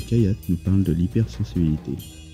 Kayat nous parle de l'hypersensibilité.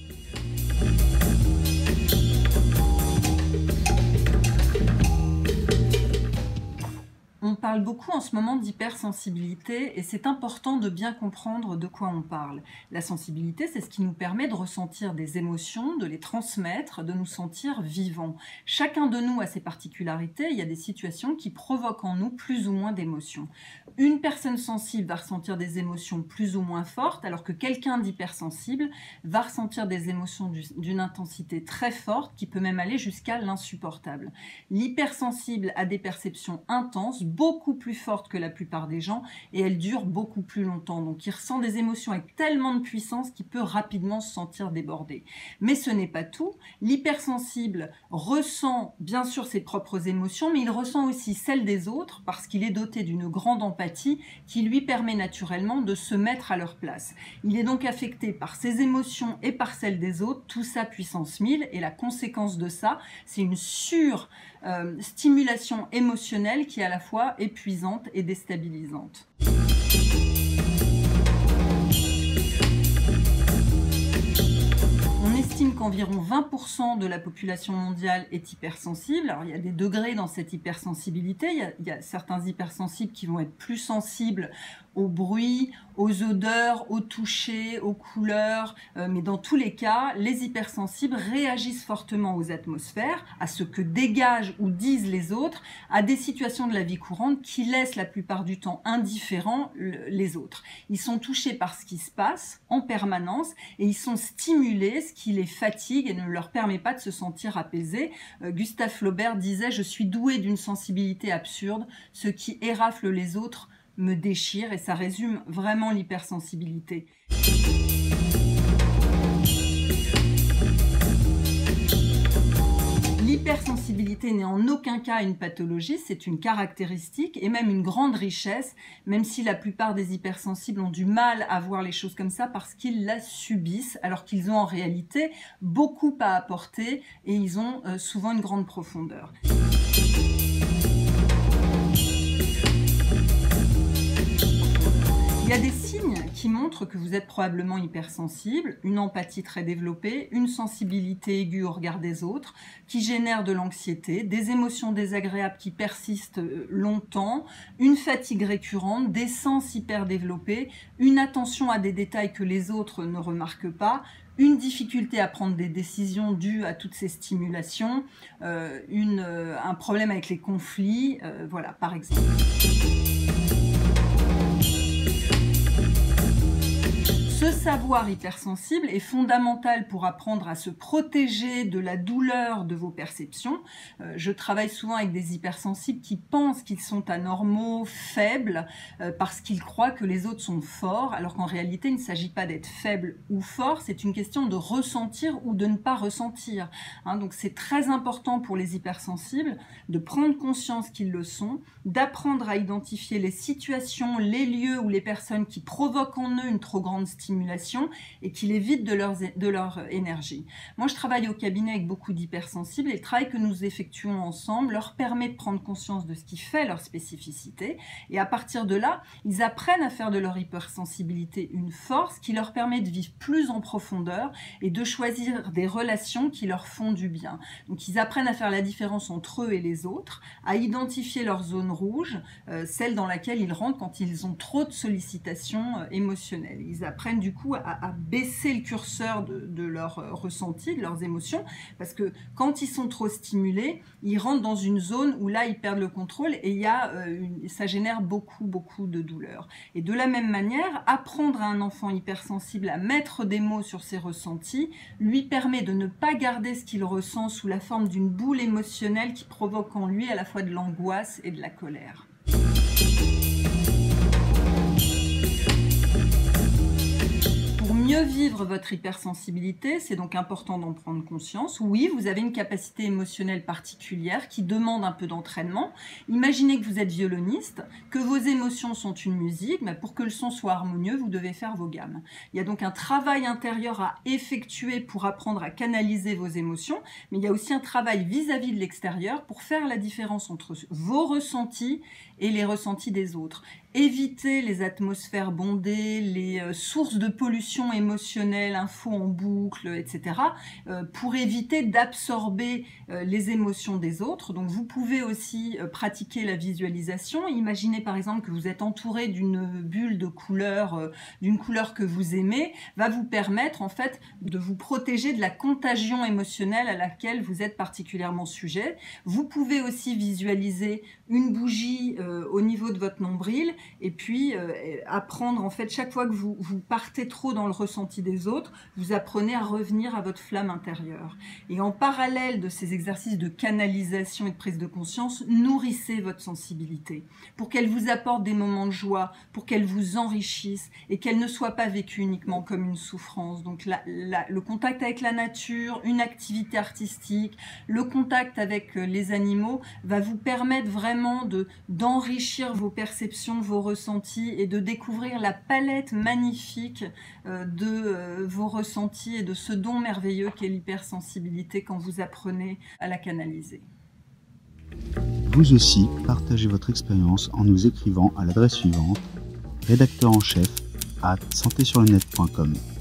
On parle beaucoup en ce moment d'hypersensibilité et c'est important de bien comprendre de quoi on parle. La sensibilité, c'est ce qui nous permet de ressentir des émotions, de les transmettre, de nous sentir vivants. Chacun de nous a ses particularités, il y a des situations qui provoquent en nous plus ou moins d'émotions. Une personne sensible va ressentir des émotions plus ou moins fortes, alors que quelqu'un d'hypersensible va ressentir des émotions d'une intensité très forte qui peut même aller jusqu'à l'insupportable. L'hypersensible a des perceptions intenses, beaucoup plus forte que la plupart des gens et elle dure beaucoup plus longtemps. Donc il ressent des émotions avec tellement de puissance qu'il peut rapidement se sentir débordé. Mais ce n'est pas tout. L'hypersensible ressent bien sûr ses propres émotions, mais il ressent aussi celles des autres parce qu'il est doté d'une grande empathie qui lui permet naturellement de se mettre à leur place. Il est donc affecté par ses émotions et par celles des autres, tout ça puissance 1000, et la conséquence de ça, c'est une stimulation émotionnelle qui est à la fois épuisante et déstabilisante. On estime qu'environ 20% de la population mondiale est hypersensible. Alors il y a des degrés dans cette hypersensibilité. Il y a certains hypersensibles qui vont être plus sensibles au bruit, aux odeurs, au toucher, aux couleurs, mais dans tous les cas, les hypersensibles réagissent fortement aux atmosphères, à ce que dégagent ou disent les autres, à des situations de la vie courante qui laissent la plupart du temps indifférents les autres. Ils sont touchés par ce qui se passe en permanence et ils sont stimulés, ce qui les fatigue et ne leur permet pas de se sentir apaisés. Gustave Flaubert disait « Je suis doué d'une sensibilité absurde, ce qui érafle les autres me déchire » et ça résume vraiment l'hypersensibilité. L'hypersensibilité n'est en aucun cas une pathologie, c'est une caractéristique et même une grande richesse, même si la plupart des hypersensibles ont du mal à voir les choses comme ça parce qu'ils la subissent, alors qu'ils ont en réalité beaucoup à apporter et ils ont souvent une grande profondeur. Il y a des signes qui montrent que vous êtes probablement hypersensible, une empathie très développée, une sensibilité aiguë au regard des autres, qui génère de l'anxiété, des émotions désagréables qui persistent longtemps, une fatigue récurrente, des sens hyper développés, une attention à des détails que les autres ne remarquent pas, une difficulté à prendre des décisions dues à toutes ces stimulations, un problème avec les conflits, voilà, par exemple. Ce savoir hypersensible est fondamental pour apprendre à se protéger de la douleur de vos perceptions. Je travaille souvent avec des hypersensibles qui pensent qu'ils sont anormaux, faibles, parce qu'ils croient que les autres sont forts, alors qu'en réalité, il ne s'agit pas d'être faible ou fort, c'est une question de ressentir ou de ne pas ressentir. Donc c'est très important pour les hypersensibles de prendre conscience qu'ils le sont, d'apprendre à identifier les situations, les lieux ou les personnes qui provoquent en eux une trop grande stimulation et qui les vident de leur énergie. Moi, je travaille au cabinet avec beaucoup d'hypersensibles et le travail que nous effectuons ensemble leur permet de prendre conscience de ce qui fait leur spécificité et à partir de là, ils apprennent à faire de leur hypersensibilité une force qui leur permet de vivre plus en profondeur et de choisir des relations qui leur font du bien. Donc, ils apprennent à faire la différence entre eux et les autres, à identifier leurs zones rouges, celles dans laquelle ils rentrent quand ils ont trop de sollicitations émotionnelles. Ils apprennent du coup à baisser le curseur de leurs ressentis, de leurs émotions, parce que quand ils sont trop stimulés, ils rentrent dans une zone où là ils perdent le contrôle et ça génère beaucoup de douleur. Et de la même manière, apprendre à un enfant hypersensible à mettre des mots sur ses ressentis lui permet de ne pas garder ce qu'il ressent sous la forme d'une boule émotionnelle qui provoque en lui à la fois de l'angoisse et de la colère. Pour mieux vivre votre hypersensibilité, c'est donc important d'en prendre conscience. Oui, vous avez une capacité émotionnelle particulière qui demande un peu d'entraînement. Imaginez que vous êtes violoniste, que vos émotions sont une musique, mais pour que le son soit harmonieux, vous devez faire vos gammes. Il y a donc un travail intérieur à effectuer pour apprendre à canaliser vos émotions, mais il y a aussi un travail vis-à-vis de l'extérieur pour faire la différence entre vos ressentis et les ressentis des autres. éviter les atmosphères bondées, les sources de pollution émotionnelle, infos en boucle, etc., pour éviter d'absorber les émotions des autres. Donc vous pouvez aussi pratiquer la visualisation. Imaginez par exemple que vous êtes entouré d'une bulle de couleurs, d'une couleur que vous aimez, va vous permettre en fait de vous protéger de la contagion émotionnelle à laquelle vous êtes particulièrement sujet. Vous pouvez aussi visualiser une bougie au niveau de votre nombril et puis apprendre en fait chaque fois que vous partez trop dans le ressenti des autres, vous apprenez à revenir à votre flamme intérieure. Et en parallèle de ces exercices de canalisation et de prise de conscience, nourrissez votre sensibilité pour qu'elle vous apporte des moments de joie, pour qu'elle vous enrichisse et qu'elle ne soit pas vécue uniquement comme une souffrance. Donc le contact avec la nature, une activité artistique, le contact avec les animaux va vous permettre vraiment d'enrichir vos perceptions, vos ressentis et de découvrir la palette magnifique de vos ressentis et de ce don merveilleux qu'est l'hypersensibilité quand vous apprenez à la canaliser. Vous aussi, partagez votre expérience en nous écrivant à l'adresse suivante: rédacteur en chef @santésurlenet.com.